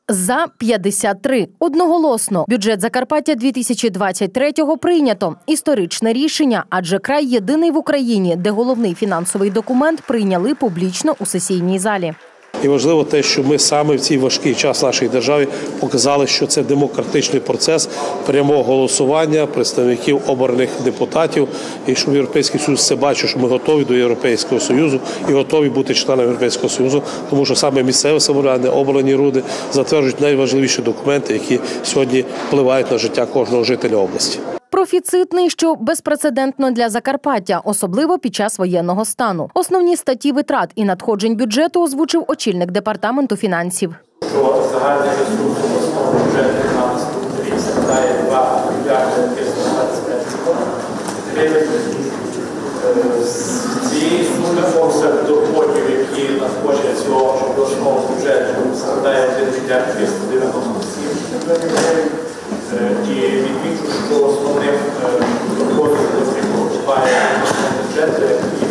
За 53. Одноголосно. Бюджет Закарпаття 2023-го прийнято. Історичне рішення, адже край єдиний в Україні, де головний фінансовий документ прийняли публічно у сесійній залі. І важливо те, що ми саме в цей важкий час нашій державі показали, що це демократичний процес прямого голосування представників обраних депутатів. І щоб Європейський Союз це бачив, що ми готові до Європейського Союзу і готові бути членами Європейського Союзу, тому що саме місцеве самоврядування, обрані люди затверджують найважливіші документи, які сьогодні впливають на життя кожного жителя області. Профіцитний, що безпрецедентно для Закарпаття, особливо під час воєнного стану. Основні статті витрат і надходжень бюджету озвучив очільник департаменту фінансів. Загальний ресурс обласного бюджету на наступний рік складає 2 мільярди 325 гривень. З цієї суми обсяг доходів, які надходять цього обласного бюджету, складає 1 мільярд 397 гривень. І відмічу, що основним доходом, який покупає бюджет,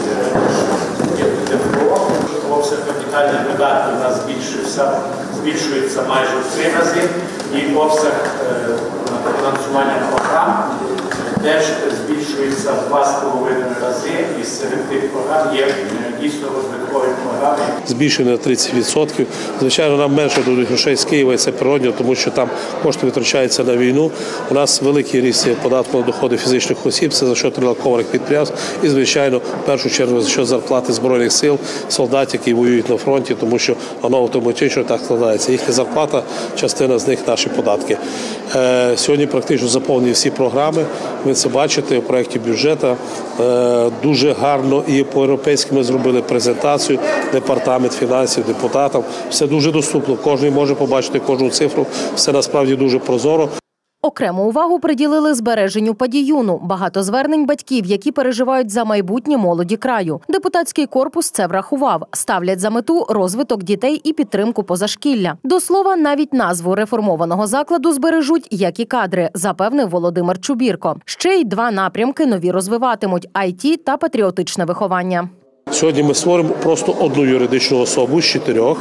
є ДФО. Обсяг капітальних видатків у нас збільшується майже в 3 рази, і обсяг фінансування програм теж збільшується в 2,5 рази, і серед тих програм є дійсно розвиткові програми. Збільшено на 30%. Звичайно, нам менше дадуть грошей з Києва, і це природно, тому що там кошти витрачаються на війну. У нас великий ріст податку на доходи фізичних осіб, це за що релокованих підприємств. І, звичайно, в першу чергу, за що зарплати Збройних сил, солдатів, які воюють на фронті, тому що воно автоматично так складається. Їхня зарплата, частина з них наші податки. Сьогодні практично заповнені всі програми. Ви це бачите у проєкті бюджету. Дуже гарно і по-європейськи ми зробили презентацію, департамент фінансів, депутатам. Все дуже доступно, кожен може побачити кожну цифру, все насправді дуже прозоро. Окрему увагу приділили збереженню падіюну. Багато звернень батьків, які переживають за майбутнє молоді краю. Депутатський корпус це врахував. Ставлять за мету розвиток дітей і підтримку позашкілля. До слова, навіть назву реформованого закладу збережуть, як і кадри, запевнив Володимир Чубірко. Ще й 2 напрямки нові розвиватимуть – IT та патріотичне виховання. Сьогодні ми створимо просто одну юридичну особу з 4.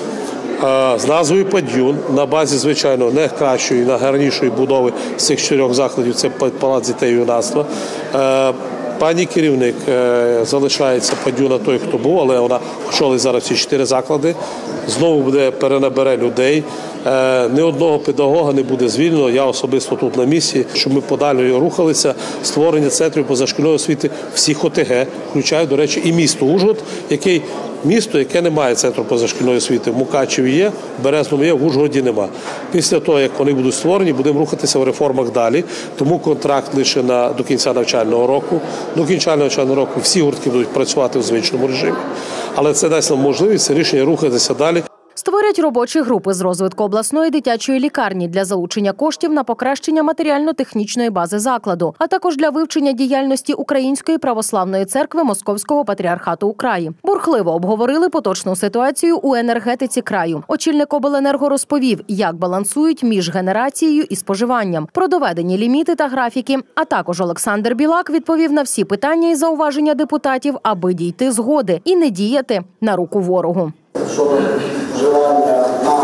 З назвою «Пад'юн» на базі, звичайно, найкращої, найгарнішої будови з цих 4 закладів – це Палац дітей і юнацтва. Пані керівник залишається Пад'юна той, хто був, але вона очолить зараз ці 4 заклади. Знову перенабере людей. Ні одного педагога не буде звільнено, я особисто тут на місці, щоб ми подалі рухалися. Створення центрів позашкільної освіти всіх ОТГ, включає, до речі, і місто Ужгород, місто, яке не має центру позашкільної освіти. В Мукачеві є, в Березному є, в Ужгороді нема. Після того, як вони будуть створені, будемо рухатися в реформах далі. Тому контракт лише до кінця навчального року. До кінця навчального року всі гуртки будуть працювати в звичному режимі. Але це дасть нам можливість, це рішення рухатися далі. Створять робочі групи з розвитку обласної дитячої лікарні для залучення коштів на покращення матеріально-технічної бази закладу, а також для вивчення діяльності Української православної церкви Московського патріархату у краї. Бурхливо обговорили поточну ситуацію у енергетиці краю. Очільник обленерго розповів, як балансують між генерацією і споживанням, про доведені ліміти та графіки. А також Олександр Білак відповів на всі питання і зауваження депутатів, аби дійти згоди і не діяти на руку ворогу. Вживання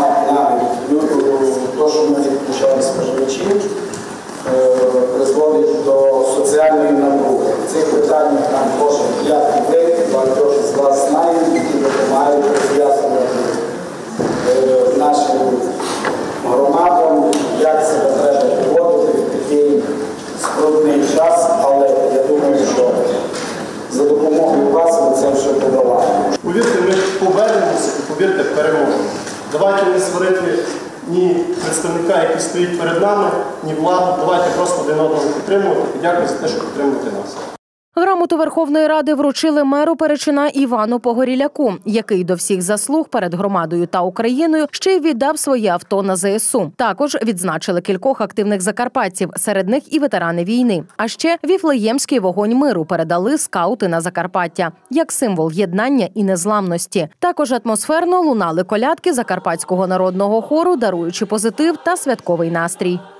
то, що ми відключаємо споживачів, призводить до соціальної напруги. В цих питаннях нам кожен ви, багато з вас знають, які допомагають роз'яснювати нашим громадам, як себе треба поводити в такий скрутний час, але я думаю, що за допомогою вас ми це вже подолаємо. Повірте, ми повернемося і, повірте, переможемо. Давайте не сварити ні представника, який стоїть перед нами, ні владу. Давайте просто один одного підтримувати і дякую за те, що підтримуєте нас. Грамоту Верховної Ради вручили меру Перечина Івану Погоріляку, який до всіх заслуг перед громадою та Україною ще й віддав своє авто на ЗСУ. Також відзначили кількох активних закарпатців, серед них і ветерани війни. А ще Віфлеємський вогонь миру передали скаути на Закарпаття, як символ єднання і незламності. Також атмосферно лунали колядки Закарпатського народного хору, даруючи позитив та святковий настрій.